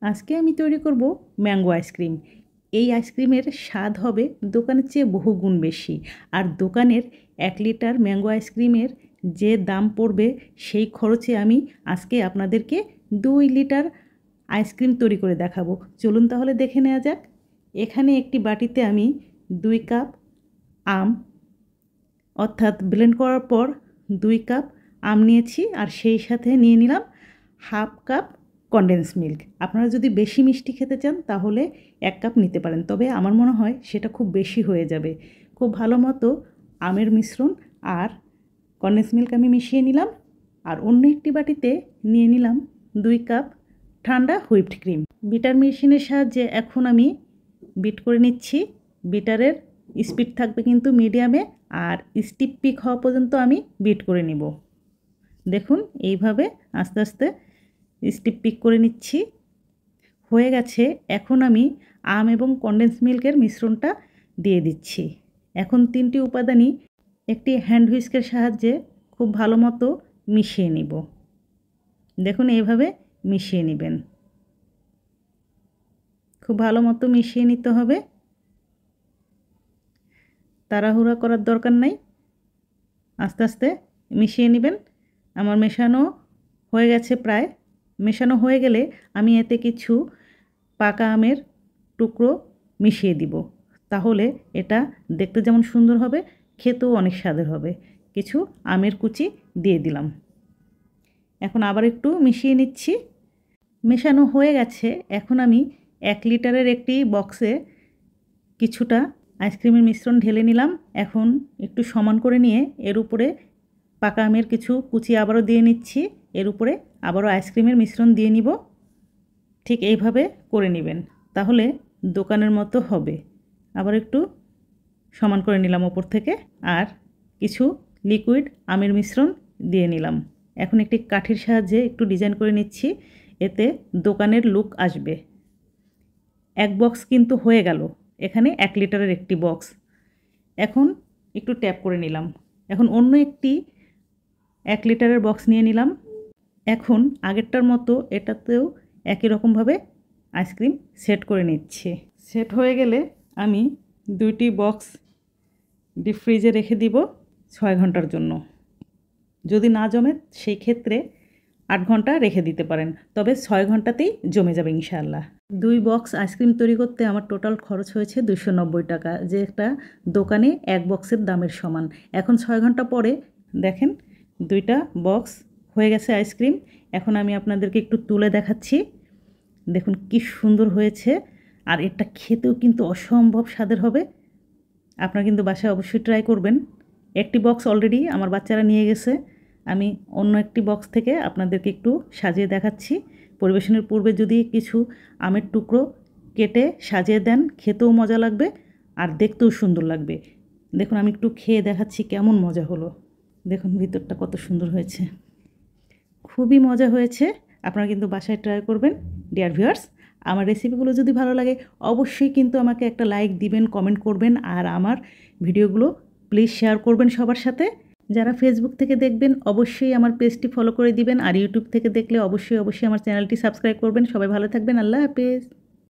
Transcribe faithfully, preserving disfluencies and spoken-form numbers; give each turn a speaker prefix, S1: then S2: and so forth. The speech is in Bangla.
S1: আজকে আমি তৈরি করব ম্যাঙ্গো আইসক্রিম। এই আইসক্রিমের স্বাদ হবে দোকানের চেয়ে বহুগুণ বেশি। আর দোকানের এক লিটার ম্যাঙ্গো আইসক্রিমের যে দাম পড়বে সেই খরচে আমি আজকে আপনাদেরকে দুই লিটার আইসক্রিম তৈরি করে দেখাবো। চলুন তাহলে দেখে নেওয়া যাক। এখানে একটি বাটিতে আমি দুই কাপ আম অর্থাৎ ব্লেন্ড করার পর দুই কাপ আম নিয়েছি, আর সেই সাথে নিয়ে নিলাম হাফ কাপ কনডেন্স মিল্ক। আপনারা যদি বেশি মিষ্টি খেতে চান তাহলে এক কাপ নিতে পারেন, তবে আমার মনে হয় সেটা খুব বেশি হয়ে যাবে। খুব ভালো মতো আমের মিশ্রণ আর কনডেন্স মিল্ক আমি মিশিয়ে নিলাম, আর অন্য একটি বাটিতে নিয়ে নিলাম দুই কাপ ঠান্ডা হুইপড ক্রিম। বিটার মেশিনের সাহায্যে এখন আমি বিট করে নিচ্ছি। বিটারের স্পিড থাকবে কিন্তু মিডিয়ামে, আর স্টিপ পিক হওয়া পর্যন্ত আমি বিট করে নিব। দেখুন এইভাবে আস্তে আস্তে স্টিপ পিক করে নিচ্ছি। হয়ে গেছে। এখন আমি আম এবং কনডেন্স মিল্কের মিশ্রণটা দিয়ে দিচ্ছি। এখন তিনটি উপাদানই একটি হ্যান্ড হুইস্কের সাহায্যে খুব ভালো মতো মিশিয়ে নিব। দেখুন এইভাবে মিশিয়ে নেবেন। খুব ভালো মতো মিশিয়ে নিতে হবে, তাড়াহুড়া করার দরকার নাই, আস্তে আস্তে মিশিয়ে নেবেন। আমার মেশানো হয়ে গেছে প্রায়। মেশানো হয়ে গেলে আমি এতে কিছু পাকা আমের টুকরো মিশিয়ে দিব, তাহলে এটা দেখতে যেমন সুন্দর হবে খেতেও অনেক স্বাদের হবে। কিছু আমের কুচি দিয়ে দিলাম। এখন আবার একটু মিশিয়ে নিচ্ছি। মেশানো হয়ে গেছে। এখন আমি এক লিটারের একটি বক্সে কিছুটা আইসক্রিমের মিশ্রণ ঢেলে নিলাম। এখন একটু সমান করে নিয়ে এর উপরে পাকা আমের কিছু কুচি আবারও দিয়ে নিচ্ছি। এর উপরে আবারও আইসক্রিমের মিশ্রণ দিয়ে নিব। ঠিক এইভাবে করে নেবেন, তাহলে দোকানের মতো হবে। আবার একটু সমান করে নিলাম ওপর থেকে, আর কিছু লিকুইড আমের মিশ্রণ দিয়ে নিলাম। এখন একটি কাঠির সাহায্যে একটু ডিজাইন করে নিচ্ছি, এতে দোকানের লুক আসবে। এক বক্স কিন্তু হয়ে গেল, এখানে এক লিটারের একটি বক্স। এখন একটু ট্যাপ করে নিলাম। এখন অন্য একটি এক লিটারের বক্স নিয়ে নিলাম। এখন আগেরটার মতো এটাতেও একই রকমভাবে আইসক্রিম সেট করে নিচ্ছি। সেট হয়ে গেলে আমি দুইটি বক্স ডিপ ফ্রিজে রেখে দিব ছয় ঘন্টার জন্য। যদি না জমে সেই ক্ষেত্রে আট ঘন্টা রেখে দিতে পারেন, তবে ছয় ঘন্টাতেই জমে যাবে ইনশাআল্লাহ। দুই বক্স আইসক্রিম তৈরি করতে আমার টোটাল খরচ হয়েছে দুশো নব্বই টাকা, যে একটা দোকানে এক বক্সের দামের সমান। এখন ছয় ঘন্টা পরে দেখেন দুইটা বক্স হয়ে গেছে আইসক্রিম। এখন আমি আপনাদেরকে একটু তুলে দেখাচ্ছি। দেখুন কি সুন্দর হয়েছে, আর এটা খেতেও কিন্তু অসম্ভব স্বাদের হবে। আপনারা কিন্তু বাসায় অবশ্যই ট্রাই করবেন। একটি বক্স অলরেডি আমার বাচ্চারা নিয়ে গেছে। আমি অন্য একটি বক্স থেকে আপনাদেরকে একটু সাজিয়ে দেখাচ্ছি। পরিবেশনের পূর্বে যদি কিছু আমের টুকরো কেটে সাজিয়ে দেন, খেতেও মজা লাগবে আর দেখতেও সুন্দর লাগবে। দেখুন আমি একটু খেয়ে দেখাচ্ছি কেমন মজা হলো। দেখুন ভিতরটা কত সুন্দর হয়েছে, খুবই মজা হয়েছে। আপনারা কিন্তু বাসায় ট্রাই করবেন। ডিয়ার ভিউয়ার্স, আমার রেসিপিগুলো যদি ভালো লাগে অবশ্যই কিন্তু আমাকে একটা লাইক দিবেন, কমেন্ট করবেন, আর আমার ভিডিওগুলো প্লিজ শেয়ার করবেন সবার সাথে। যারা ফেসবুক থেকে দেখবেন অবশ্যই আমার পেজটি ফলো করে দিবেন, আর ইউটিউব থেকে দেখলে অবশ্যই অবশ্যই আমার চ্যানেলটি সাবস্ক্রাইব করবেন। সবাই ভালো থাকবেন। আল্লাহ হাফেজ।